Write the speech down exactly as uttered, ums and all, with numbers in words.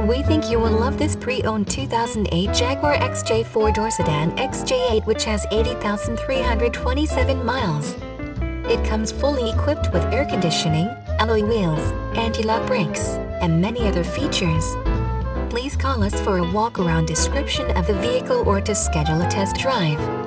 We think you will love this pre-owned two thousand eight Jaguar X J four-door Sedan X J eight, which has eighty thousand three hundred twenty-seven miles. It comes fully equipped with air conditioning, alloy wheels, anti-lock brakes, and many other features. Please call us for a walk-around description of the vehicle or to schedule a test drive.